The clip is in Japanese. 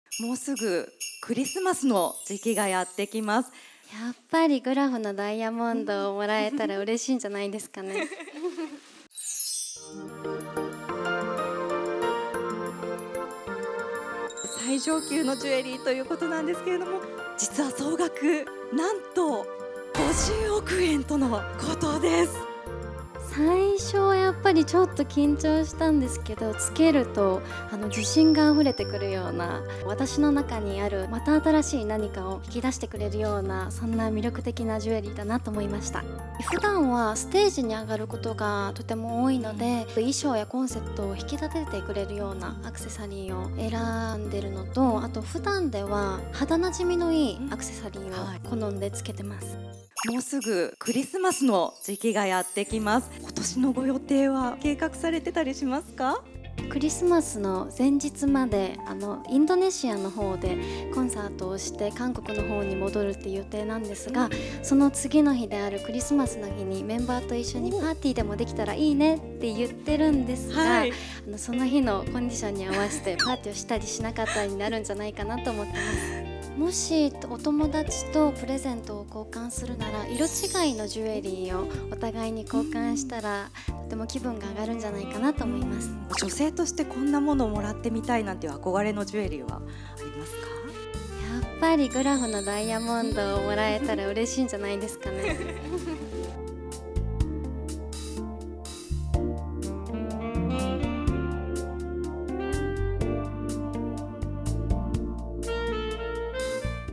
もうすぐクリスマスの時期がやってきます。 やっぱりグラフのダイヤモンドをもらえたら嬉しいんじゃないですかね。 最上級のジュエリーということなんですけれども、実は総額なんと50億円とのことです。 最初はやっぱりちょっと緊張したんですけど、つけると自信があふれてくるような、私の中にあるまた新しい何かを引き出してくれるような、そんな魅力的なジュエリーだなと思いました。普段はステージに上がることがとても多いので、衣装やコンセプトを引き立ててくれるようなアクセサリーを選んでるのと、あと普段では肌なじみのいいアクセサリーを好んでつけてます。 もうすぐクリスマスの時期がやってきます。今年のご予定は計画されてたりしますか？ クリスマスの前日までインドネシアの方でコンサートをして韓国の方に戻るっていう予定なんですが、その次の日であるクリスマスの日にメンバーと一緒にパーティーでもできたらいいねって言ってるんですが、その日のコンディションに合わせてパーティーをしたりしなかったりになるんじゃないかなと思ってます。もしお友達とプレゼントを交換するなら、色違いのジュエリーをお互いに交換したらとても気分が上がるんじゃないかなと思います。 女性としてこんなものをもらってみたいなんていう憧れのジュエリーはありますか？ やっぱりグラフのダイヤモンドをもらえたら嬉しいんじゃないですかね。